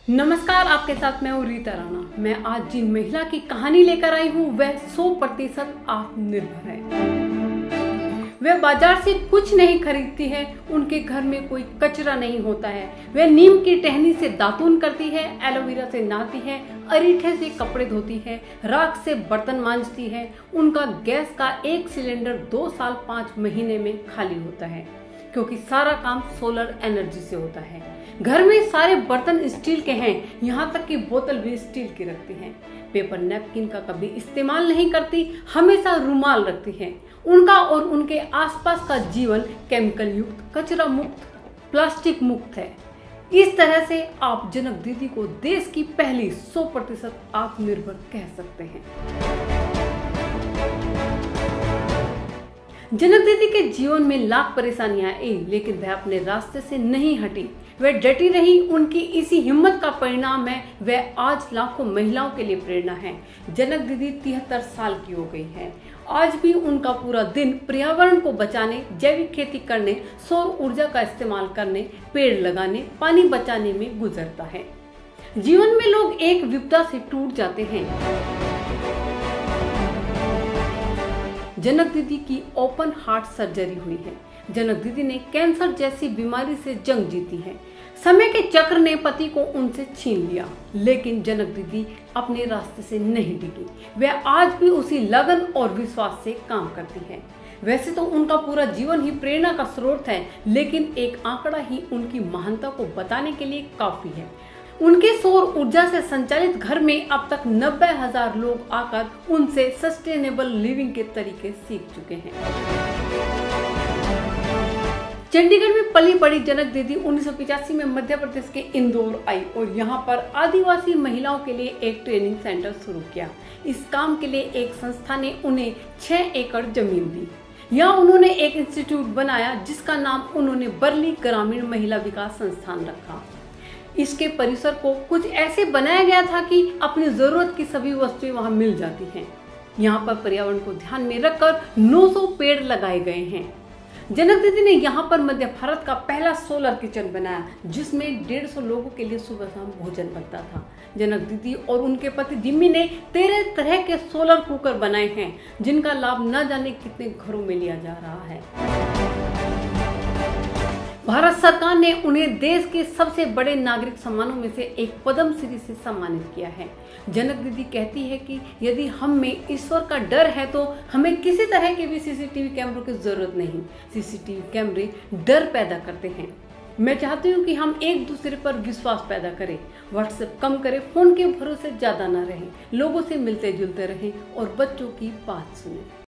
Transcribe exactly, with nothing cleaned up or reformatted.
नमस्कार, आपके साथ मैं हूँ रीता राणा। मैं आज जिन महिला की कहानी लेकर आई हूँ वह सौ प्रतिशत आत्मनिर्भर है। वह बाजार से कुछ नहीं खरीदती है, उनके घर में कोई कचरा नहीं होता है। वह नीम की टहनी से दातून करती है, एलोवेरा से नहाती है, अरीठे से कपड़े धोती है, राख से बर्तन मांजती है। उनका गैस का एक सिलेंडर दो साल पाँच महीने में खाली होता है, क्योंकि सारा काम सोलर एनर्जी से होता है। घर में सारे बर्तन स्टील के हैं, यहाँ तक कि बोतल भी स्टील की रखती हैं। पेपर नैपकिन का कभी इस्तेमाल नहीं करती, हमेशा रुमाल रखती हैं। उनका और उनके आसपास का जीवन केमिकल युक्त, कचरा मुक्त, प्लास्टिक मुक्त है। इस तरह से आप जनक दीदी को देश की पहली सौ प्रतिशत आत्मनिर्भर कह सकते हैं। जनक दीदी के जीवन में लाख परेशानियां आई, लेकिन वह अपने रास्ते से नहीं हटी। वह डटी रही। उनकी इसी हिम्मत का परिणाम है वह आज लाखों महिलाओं के लिए प्रेरणा है। जनक दीदी तिहत्तर साल की हो गई है। आज भी उनका पूरा दिन पर्यावरण को बचाने, जैविक खेती करने, सौर ऊर्जा का इस्तेमाल करने, पेड़ लगाने, पानी बचाने में गुजरता है। जीवन में लोग एक विपदा से टूट जाते हैं। जनक दीदी की ओपन हार्ट सर्जरी हुई है। जनक दीदी ने कैंसर जैसी बीमारी से जंग जीती है। समय के चक्र ने पति को उनसे छीन लिया, लेकिन जनक दीदी अपने रास्ते से नहीं डिगी। वह आज भी उसी लगन और विश्वास से काम करती है। वैसे तो उनका पूरा जीवन ही प्रेरणा का स्रोत है, लेकिन एक आंकड़ा ही उनकी महानता को बताने के लिए काफी है। उनके सौर ऊर्जा से संचालित घर में अब तक नब्बे हजार लोग आकर उनसे सस्टेनेबल लिविंग के तरीके सीख चुके हैं। चंडीगढ़ में पली बड़ी जनक दीदी उन्नीस सौ पिचासी में मध्य प्रदेश के इंदौर आई और यहाँ पर आदिवासी महिलाओं के लिए एक ट्रेनिंग सेंटर शुरू किया। इस काम के लिए एक संस्था ने उन्हें छह एकड़ जमीन दी। यहाँ उन्होंने एक इंस्टीट्यूट बनाया, जिसका नाम उन्होंने बरली ग्रामीण महिला विकास संस्थान रखा। इसके परिसर को कुछ ऐसे बनाया गया था कि अपनी जरूरत की सभी वस्तुएं वहां मिल जाती हैं। यहाँ पर पर्यावरण को ध्यान में रखकर नौ सौ पेड़ लगाए गए हैं। जनक दीदी ने यहाँ पर मध्य भारत का पहला सोलर किचन बनाया, जिसमें डेढ़ सौ लोगों के लिए सुबह शाम भोजन बनता था। जनक दीदी और उनके पति जिम्मी ने तेरह तरह के सोलर कुकर बनाए हैं, जिनका लाभ न जाने कितने घरों में लिया जा रहा है। भारत सरकार ने उन्हें देश के सबसे बड़े नागरिक सम्मानों में से एक पद्म श्री से सम्मानित किया है। जनक दीदी कहती है कि यदि हम में ईश्वर का डर है तो हमें किसी तरह के भी सीसीटीवी कैमरों की जरूरत नहीं। सीसीटीवी कैमरे डर पैदा करते हैं। मैं चाहती हूँ कि हम एक दूसरे पर विश्वास पैदा करें, व्हाट्सएप कम करें, फोन के भरोसे ज्यादा न रहें, लोगों से मिलते जुलते रहें और बच्चों की बात सुनें।